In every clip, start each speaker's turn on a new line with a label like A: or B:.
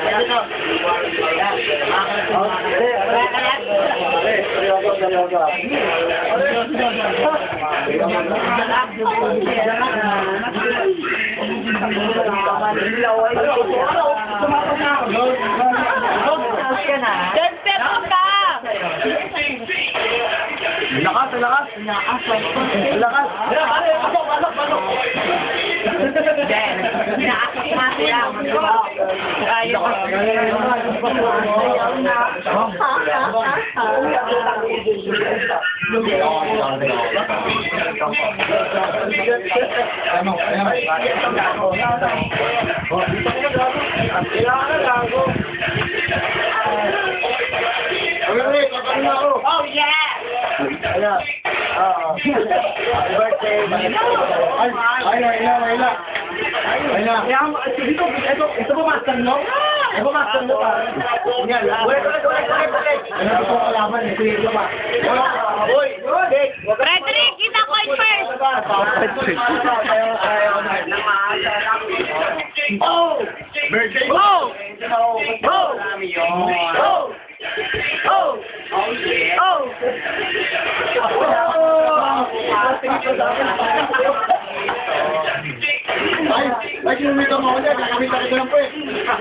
A: Lakas, lakas. Lakas. Balok.
B: Oh, yeah!
A: Happy birthday. Ay na. Ito ba master mo? Ito ba master mo pa? Yan. Ulit. Ano ito ang kalaman? Ito ba? Uy!
B: Frederick, kita coin first!
A: Oh! Birthday!
B: Oh!
A: Ay, kinumita mo ako dyan. Kakamita ka lang po eh.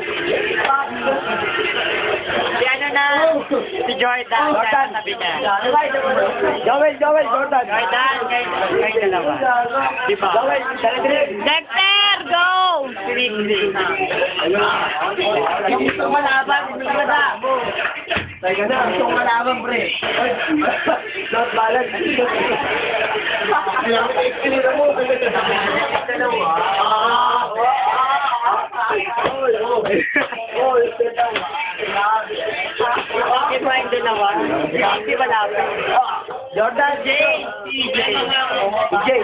B: Si ano na? Si Jordan. Sabi niya.
A: Joel, Jordan.
B: Jordan, kayo dalawa. Diba? Dexter, go!
A: Gusto malaban, Teka na, gusto ko malaban, pre. Not balance. Kinira mo.
B: Bakit ba yung dalawa? Hindi ba lapit?
A: Jordan,
B: Jay!
A: Jay.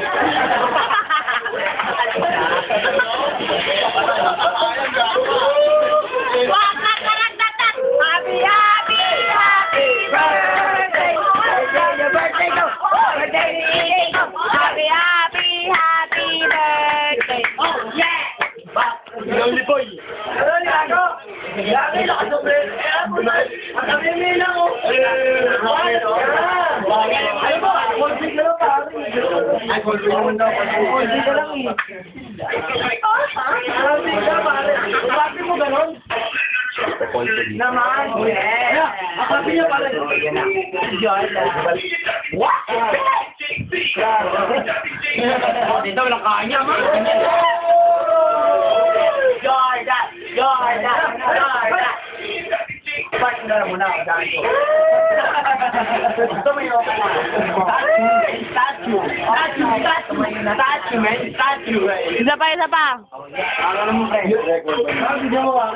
A: Lonely boy. Ano nilago? Lagi lakas pre. Ang dami nila ko. Ano ba? Konfig na lang pare. Ay, konfig naman daw. Konfig na lang eh. Konfig na pare. Bakit mo ganon? Naman. Akabi niya pare. What? Dito walang kanya. Jordan! Ba't na lang muna ako dahil ko? Gusto mo yung statue, man.
B: Isa pa.
A: Alam mo kayo. Sabi niyo mo,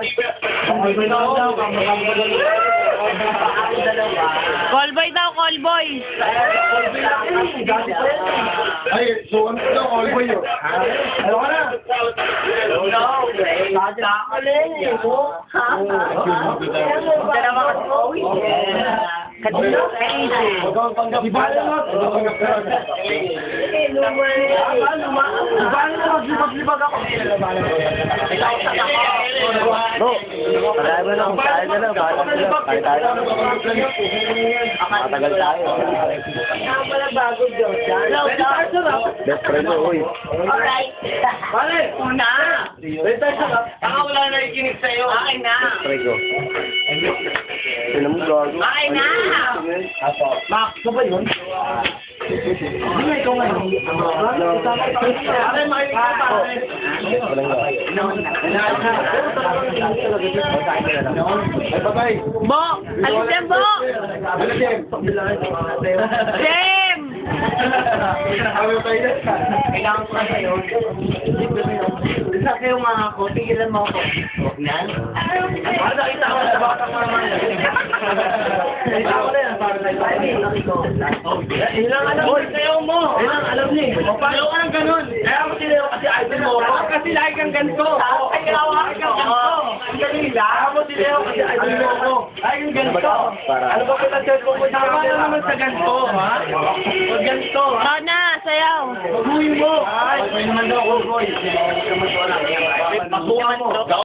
B: Callboy daw, callboy.
A: ay, so ano daw, all boy yun? Ano ka na? Huwag kang panggap-ibala. Maglibag ako. Bro, pagkain mo lang. Kaya ka lang. Kaya tayo. Matagal tayo.
B: Bago, Jordan.
A: Best friend mo, uy.
B: Alright.
A: Pare,
B: Una. Baka wala na nakikinig sa'yo. Akin na.
A: friend ko. Sino mo gago?
B: Akin na.
A: Max, ka ba yun? Hindi nga ikaw ngayon. Pare, makikita pare. Ay, babay.
B: Bo! Alis yan, Bo!
A: Ano, Jem?
B: Jem!
A: Ano tayo na?
B: Kailangan ko na sa'yo. Sa kayo mga ako, tigilan mo ako. Huwag na.
A: Para nakita ko sa bata mo naman. Nakita ko na yan. Para ilang alam mo sa'yo mo. Ilang alam niya. Ayaw ka ng ganun. Kaya mo sila kasi idol mo. Kasi lagi kang ganito. Ay, kawawa ka kang ganito. Ang ganila. Kaya mo sila kasi idol mo ko. Lagi kang ganito. Ano ba pinag-search mo? Tama na naman sa ganito, ha? Huwag ganito, ha?
B: Ikaw na, sayaw.
A: Huwag mo. Ay, naman daw ako, boy. Pasukan mo.